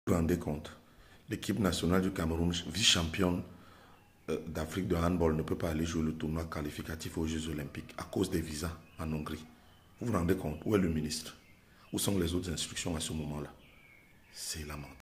vous rendez compte? L'équipe nationale du Cameroun, vice-championne d'Afrique de handball, ne peut pas aller jouer le tournoi qualificatif aux Jeux Olympiques à cause des visas en Hongrie. Vous vous rendez compte? Où est le ministre? Où sont les autres instructions à ce moment-là? C'est lamentable.